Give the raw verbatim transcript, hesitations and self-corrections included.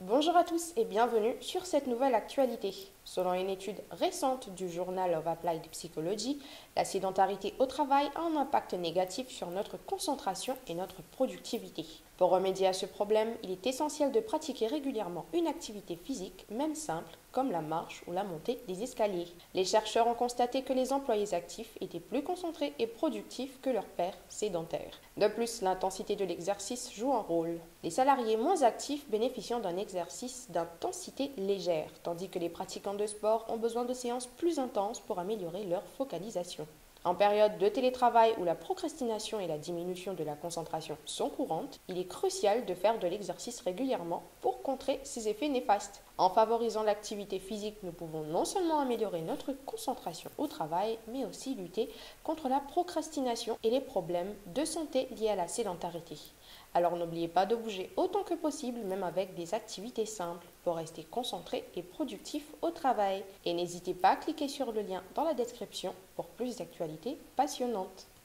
Bonjour à tous et bienvenue sur cette nouvelle actualité. Selon une étude récente du Journal of Applied Psychology, la sédentarité au travail a un impact négatif sur notre concentration et notre productivité. Pour remédier à ce problème, il est essentiel de pratiquer régulièrement une activité physique, même simple, comme la marche ou la montée des escaliers. Les chercheurs ont constaté que les employés actifs étaient plus concentrés et productifs que leurs pairs sédentaires. De plus, l'intensité de l'exercice joue un rôle. Les salariés moins actifs bénéficient d'un exercice d'intensité légère, tandis que les pratiquants de sport ont besoin de séances plus intenses pour améliorer leur focalisation. En période de télétravail où la procrastination et la diminution de la concentration sont courantes, il est crucial de faire de l'exercice régulièrement pour contrer ces effets néfastes. En favorisant l'activité physique, nous pouvons non seulement améliorer notre concentration au travail, mais aussi lutter contre la procrastination et les problèmes de santé liés à la sédentarité. Alors n'oubliez pas de bouger autant que possible, même avec des activités simples, pour rester concentré et productif au travail. Et n'hésitez pas à cliquer sur le lien dans la description pour plus d'actualités passionnantes.